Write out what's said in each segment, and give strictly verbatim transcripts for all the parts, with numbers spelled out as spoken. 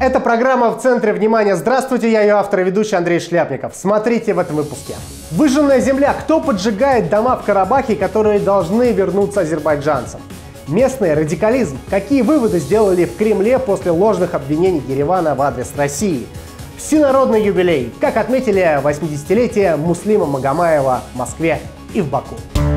Это программа «В центре внимания». Здравствуйте, я ее автор и ведущий Андрей Шляпников. Смотрите в этом выпуске. Выжженная земля. Кто поджигает дома в Карабахе, которые должны вернуться азербайджанцам? Местный радикализм. Какие выводы сделали в Кремле после ложных обвинений Еревана в адрес России? Всенародный юбилей. Как отметили восьмидесятилетие Муслима Магомаева в Москве и в Баку.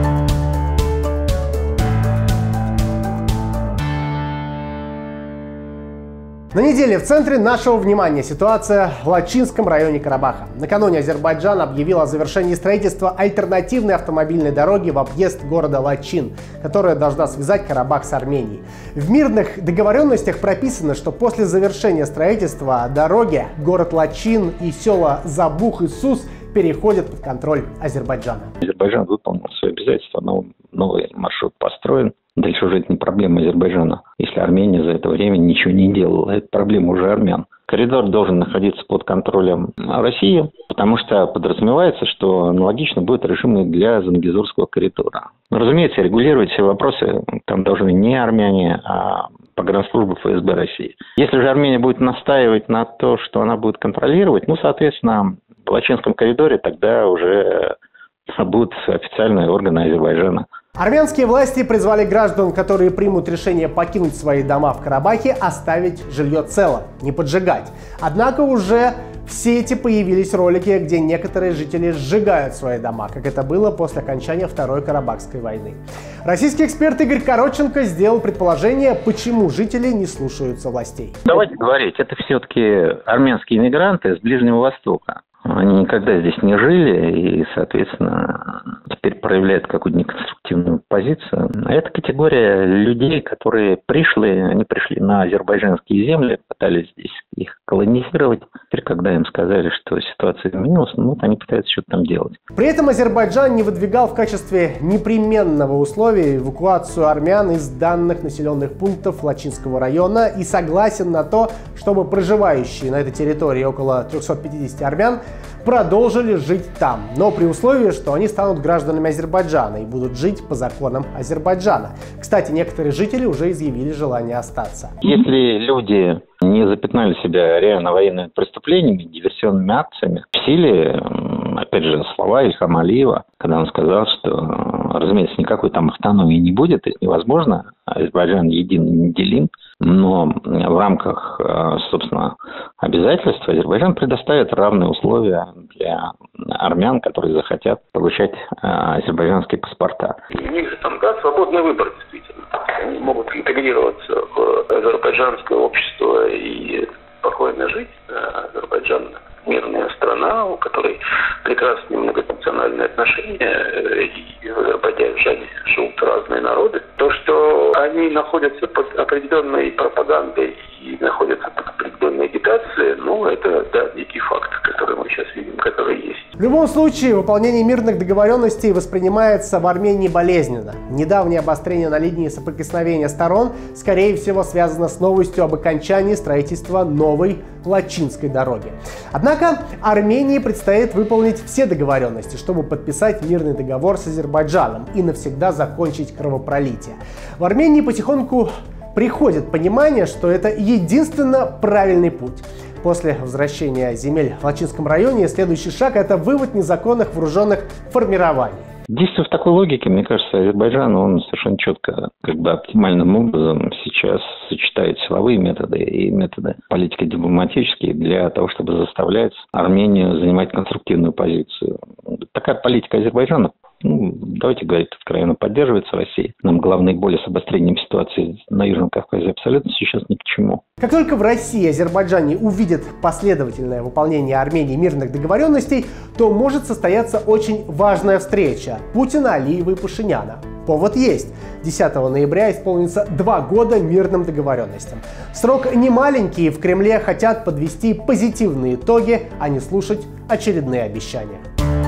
На неделе в центре нашего внимания ситуация в Лачинском районе Карабаха. Накануне Азербайджан объявил о завершении строительства альтернативной автомобильной дороги в объезд города Лачин, которая должна связать Карабах с Арменией. В мирных договоренностях прописано, что после завершения строительства дороги город Лачин и села Забух и Сус переходят под контроль Азербайджана. Азербайджан выполнил свои обязательства, новый маршрут построен. Дальше уже это не проблема Азербайджана. Если Армения за это время ничего не делала, это проблема уже армян. Коридор должен находиться под контролем России, потому что подразумевается, что аналогично будет режим и для Зангезурского коридора. Но, разумеется, регулировать все вопросы там должны не армяне, а погранслужба эф эс бэ России. Если же Армения будет настаивать на то, что она будет контролировать, ну, соответственно, в Лачинском коридоре тогда уже будут официальные органы Азербайджана. Армянские власти призвали граждан, которые примут решение покинуть свои дома в Карабахе, оставить жилье целым, не поджигать. Однако уже в сети появились ролики, где некоторые жители сжигают свои дома, как это было после окончания Второй Карабахской войны. Российский эксперт Игорь Коротченко сделал предположение, почему жители не слушаются властей. Давайте говорить, это все-таки армянские иммигранты с Ближнего Востока. Они никогда здесь не жили и, соответственно, теперь проявляют какую-то неконструктивную позицию. А это категория людей, которые пришли, они пришли на азербайджанские земли, пытались здесь их колонизировать. Теперь, когда им сказали, что ситуация изменилась, ну вот они пытаются что-то там делать. При этом Азербайджан не выдвигал в качестве непременного условия эвакуацию армян из данных населенных пунктов Лачинского района и согласен на то, чтобы проживающие на этой территории около трёхсот пятидесяти армян продолжили жить там, но при условии, что они станут гражданами Азербайджана и будут жить по законам Азербайджана. Кстати, некоторые жители уже изъявили желание остаться. Если люди не запятнали себя реально военными преступлениями, диверсионными акциями, в силе, опять же, слова Ильхама Алиева, когда он сказал, что, разумеется, никакой там автономии не будет, это невозможно, Азербайджан един и неделим, но в рамках, собственно, обязательств Азербайджан предоставит равные условия для армян, которые захотят получать азербайджанские паспорта. У них же там, да, свободный выбор, действительно. Они могут интегрироваться в азербайджанское общество и спокойно жить. Азербайджан – мирная страна, у которой прекрасные многонациональные отношения, и в Азербайджане живут разные народы. То, что они находятся под определенной пропагандой и находятся под определенной агитацией, ну, это, да, некий факт, который мы сейчас видим, который есть. В любом случае, выполнение мирных договоренностей воспринимается в Армении болезненно. Недавнее обострение на линии соприкосновения сторон, скорее всего, связано с новостью об окончании строительства новой Лачинской дороги. Однако Армении предстоит выполнить все договоренности, чтобы подписать мирный договор с Азербайджаном и навсегда закончить кровопролитие. В Армении потихоньку приходит понимание, что это единственно правильный путь. После возвращения земель в Лачинском районе следующий шаг – это вывод незаконных вооруженных формирований. Действуя в такой логике, мне кажется, Азербайджан, он совершенно четко, как бы оптимальным образом сейчас сочетает силовые методы и методы политико-дипломатические для того, чтобы заставлять Армению занимать конструктивную позицию. Такая политика Азербайджана, ну, давайте говорить откровенно, поддерживается Россией. Нам главные боли с обострением ситуации на Южном Кавказе абсолютно сейчас ни к чему. Как только в России и Азербайджане увидят последовательное выполнение Армении мирных договоренностей, то может состояться очень важная встреча Путина, Алиева и Пашиняна. Повод есть. десятого ноября исполнится два года мирным договоренностям. Срок не маленький, и в Кремле хотят подвести позитивные итоги, а не слушать очередные обещания.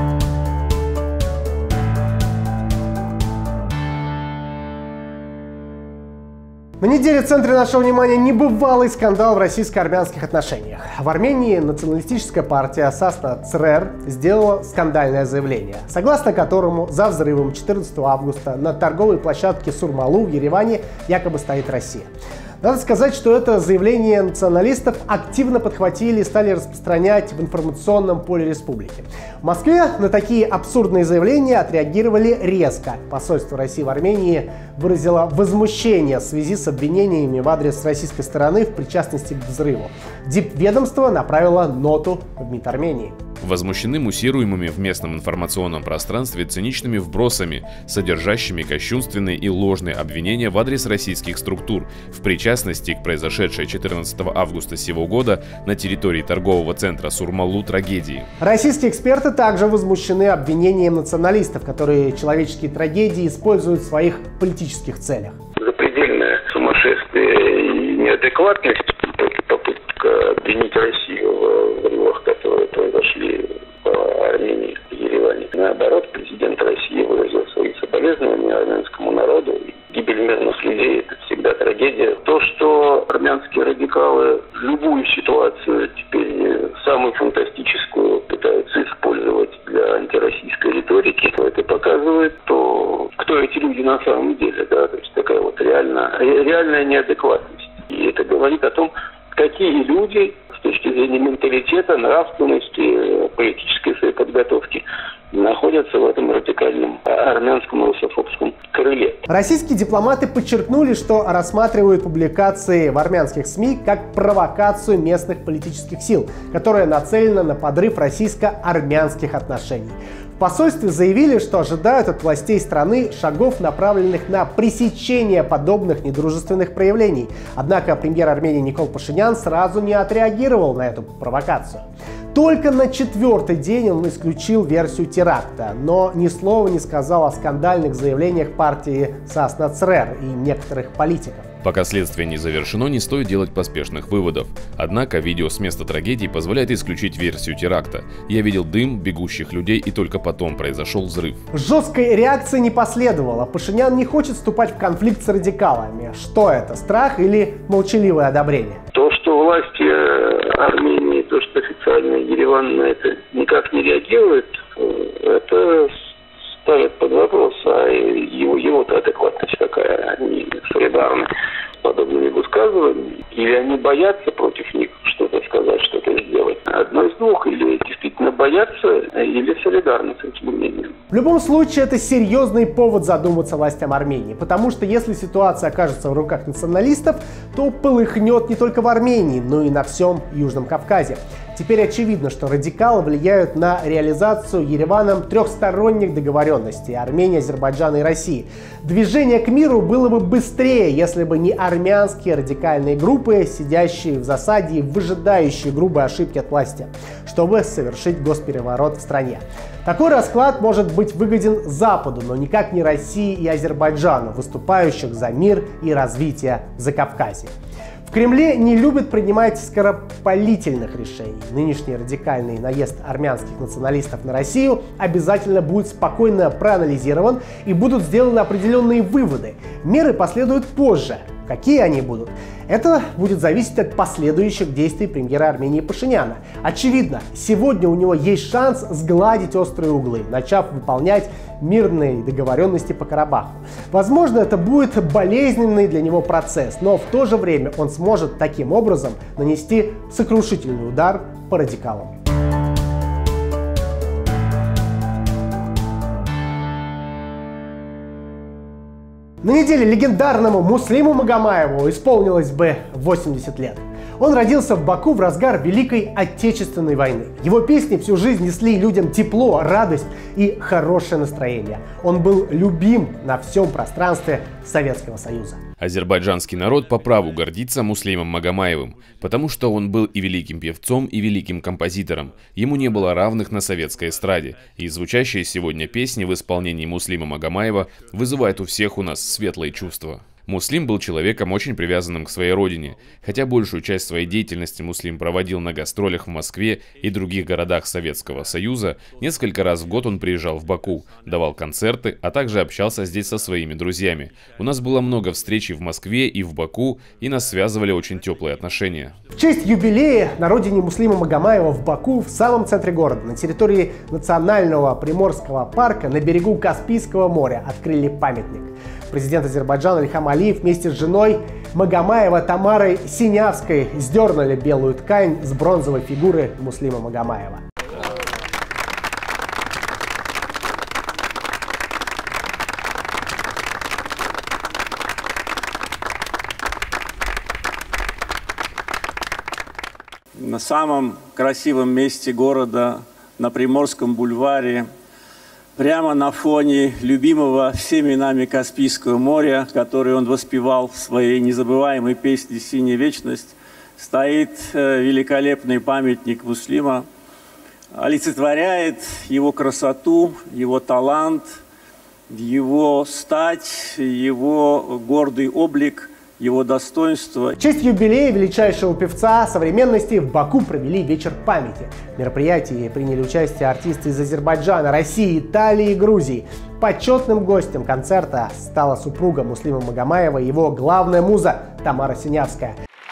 На неделе в центре нашего внимания небывалый скандал в российско-армянских отношениях. В Армении националистическая партия Сасна ЦРР сделала скандальное заявление, согласно которому за взрывом четырнадцатого августа на торговой площадке Сурмалу в Ереване якобы стоит Россия. Надо сказать, что это заявление националистов активно подхватили и стали распространять в информационном поле республики. В Москве на такие абсурдные заявления отреагировали резко. Посольство России в Армении выразило возмущение в связи с обвинениями в адрес российской стороны в причастности к взрыву. Дипведомство направило ноту в МИД Армении. Возмущены муссируемыми в местном информационном пространстве циничными вбросами, содержащими кощунственные и ложные обвинения в адрес российских структур в причастности к произошедшей четырнадцатого августа сего года на территории торгового центра Сурмалу трагедии. Российские эксперты также возмущены обвинением националистов, которые человеческие трагедии используют в своих политических целях. Запредельное сумасшествие и неадекватность, попытка обвинить Россию в взрывах, которые произошли в Армении, в Ереване. Наоборот, президент России выразил свои соболезнования армянскому народу. Гибель мирных людей – это всегда трагедия. То, что армянские радикалы любую ситуацию, теперь самую фантастическую, пытаются использовать для антироссийской риторики, это показывает то, кто эти люди на самом деле. Да? То есть такая вот реально, реальная неадекватность. И это говорит о том, какие люди с точки зрения менталитета, нравственности, политической своей подготовки находятся в этом радикальном армянском русофобском крыле. Российские дипломаты подчеркнули, что рассматривают публикации в армянских СМИ как провокацию местных политических сил, которая нацелена на подрыв российско-армянских отношений. В посольстве заявили, что ожидают от властей страны шагов, направленных на пресечение подобных недружественных проявлений. Однако премьер Армении Никол Пашинян сразу не отреагировал на эту провокацию. Только на четвертый день он исключил версию теракта, но ни слова не сказал о скандальных заявлениях партии Саснацрер и некоторых политиков. Пока следствие не завершено, не стоит делать поспешных выводов. Однако видео с места трагедии позволяет исключить версию теракта. Я видел дым, бегущих людей, и только потом произошел взрыв. Жесткой реакции не последовало. Пашинян не хочет вступать в конфликт с радикалами. Что это, страх или молчаливое одобрение? То, что власти Армении, то, что официально Ереван на это никак не реагирует, это ставит под вопрос, а его, его-то адекватность какая, они солидарны с подобными высказываниями, или они боятся против них что-то сказать, что-то сделать. Одно из двух, или действительно боятся, или солидарны с этим мнением. В любом случае, это серьезный повод задуматься властям Армении, потому что если ситуация окажется в руках националистов, то полыхнет не только в Армении, но и на всем Южном Кавказе. Теперь очевидно, что радикалы влияют на реализацию Ереваном трехсторонних договоренностей Армении, Азербайджана и России. Движение к миру было бы быстрее, если бы не армянские радикальные группы, сидящие в засаде и выжидающие грубые ошибки от власти, чтобы совершить госпереворот в стране. Такой расклад может быть выгоден Западу, но никак не России и Азербайджану, выступающих за мир и развитие Закавказья. В Кремле не любят принимать скоропалительных решений. Нынешний радикальный наезд армянских националистов на Россию обязательно будет спокойно проанализирован и будут сделаны определенные выводы. Меры последуют позже. Какие они будут? Это будет зависеть от последующих действий премьера Армении Пашиняна. Очевидно, сегодня у него есть шанс сгладить острые углы, начав выполнять мирные договоренности по Карабаху. Возможно, это будет болезненный для него процесс, но в то же время он сможет таким образом нанести сокрушительный удар по радикалам. На неделе легендарному Муслиму Магомаеву исполнилось бы восемьдесят лет. Он родился в Баку в разгар Великой Отечественной войны. Его песни всю жизнь несли людям тепло, радость и хорошее настроение. Он был любим на всем пространстве Советского Союза. Азербайджанский народ по праву гордится Муслимом Магомаевым, потому что он был и великим певцом, и великим композитором. Ему не было равных на советской эстраде, и звучащие сегодня песни в исполнении Муслима Магомаева вызывают у всех у нас светлые чувства. Муслим был человеком, очень привязанным к своей родине. Хотя большую часть своей деятельности Муслим проводил на гастролях в Москве и других городах Советского Союза, несколько раз в год он приезжал в Баку, давал концерты, а также общался здесь со своими друзьями. У нас было много встреч и в Москве, и в Баку, и нас связывали очень теплые отношения. В честь юбилея на родине Муслима Магомаева в Баку, в самом центре города, на территории Национального Приморского парка на берегу Каспийского моря открыли памятник. Президент Азербайджана Ильхам Алиев Алиев вместе с женой Магомаева Тамарой Синявской сдернули белую ткань с бронзовой фигуры Муслима Магомаева. На самом красивом месте города, на Приморском бульваре, прямо на фоне любимого всеми нами Каспийского моря, который он воспевал в своей незабываемой песне «Синяя вечность», стоит великолепный памятник Муслима, олицетворяет его красоту, его талант, его стать, его гордый облик, его достоинство. В честь юбилея величайшего певца современности в Баку провели вечер памяти. В мероприятии приняли участие артисты из Азербайджана, России, Италии и Грузии. Почетным гостем концерта стала супруга Муслима Магомаева и его главная муза Тамара Синявская.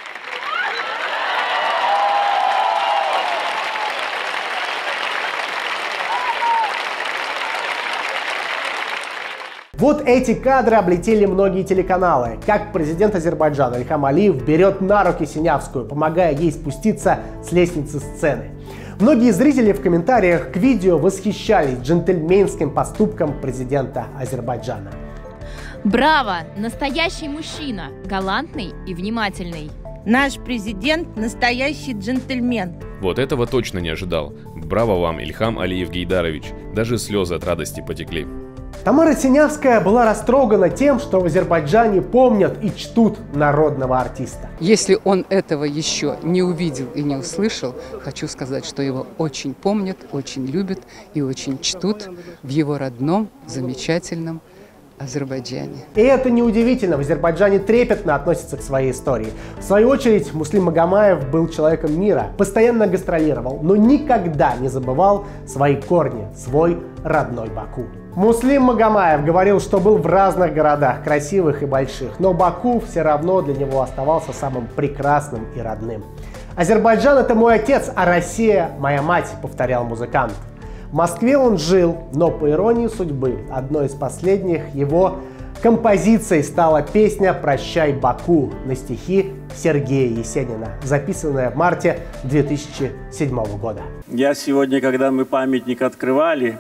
Вот эти кадры облетели многие телеканалы. Как президент Азербайджана Ильхам Алиев берет на руки Синявскую, помогая ей спуститься с лестницы сцены. Многие зрители в комментариях к видео восхищались джентльменским поступком президента Азербайджана. Браво! Настоящий мужчина, галантный и внимательный. Наш президент – настоящий джентльмен. Вот этого точно не ожидал. Браво вам, Ильхам Алиев Гейдарович. Даже слезы от радости потекли. Тамара Синявская была растрогана тем, что в Азербайджане помнят и чтут народного артиста. Если он этого еще не увидел и не услышал, хочу сказать, что его очень помнят, очень любят и очень чтут в его родном, замечательном Азербайджане. И это неудивительно, в Азербайджане трепетно относятся к своей истории. В свою очередь, Муслим Магомаев был человеком мира, постоянно гастролировал, но никогда не забывал свои корни, свой родной Баку. Муслим Магомаев говорил, что был в разных городах, красивых и больших, но Баку все равно для него оставался самым прекрасным и родным. «Азербайджан — это мой отец, а Россия — моя мать», — повторял музыкант. В Москве он жил, но по иронии судьбы, одной из последних его композиций стала песня «Прощай, Баку» на стихи Сергея Есенина, записанная в марте две тысячи седьмого года. Я сегодня, когда мы памятник открывали,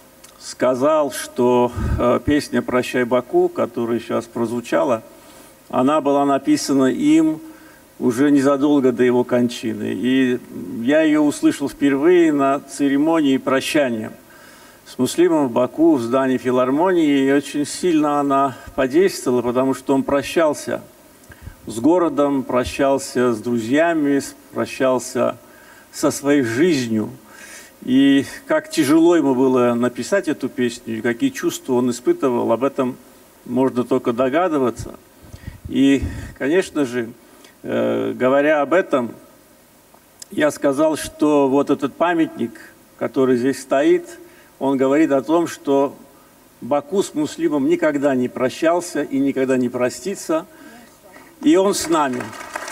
сказал, что э, песня «Прощай, Баку», которая сейчас прозвучала, она была написана им уже незадолго до его кончины. И я ее услышал впервые на церемонии прощания с Муслимом в Баку, в здании филармонии. И очень сильно она подействовала, потому что он прощался с городом, прощался с друзьями, прощался со своей жизнью. И как тяжело ему было написать эту песню, и какие чувства он испытывал, об этом можно только догадываться. И, конечно же, э, говоря об этом, я сказал, что вот этот памятник, который здесь стоит, он говорит о том, что Баку с Муслимом никогда не прощался и никогда не простится, и он с нами.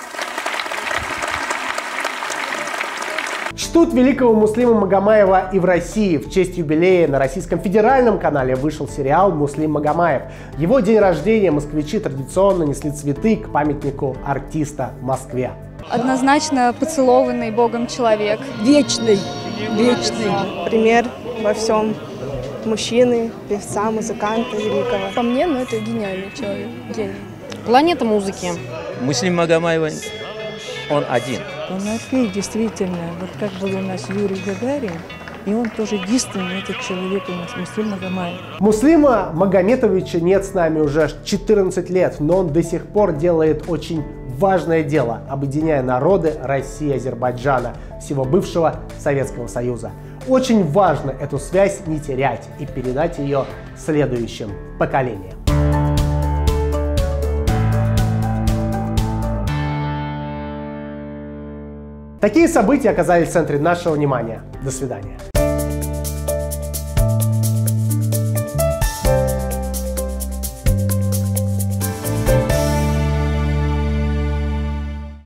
Чтут великого Муслима Магомаева и в России. В честь юбилея на российском федеральном канале вышел сериал «Муслим Магомаев». В его день рождения москвичи традиционно несли цветы к памятнику артиста в Москве. Однозначно поцелованный Богом человек. Вечный, вечный пример во всем. Мужчины, певца, музыканта великого. По мне, ну это гениальный человек. Гений. Планета музыки. Муслим Магомаев, он один. Он архей, действительно. Вот как был у нас Юрий Гагарин, и он тоже единственный этот человек у нас, Муслим Магомаев. Муслима Магометовича нет с нами уже четырнадцать лет, но он до сих пор делает очень важное дело, объединяя народы России и Азербайджана, всего бывшего Советского Союза. Очень важно эту связь не терять и передать ее следующим поколениям. Такие события оказались в центре нашего внимания. До свидания.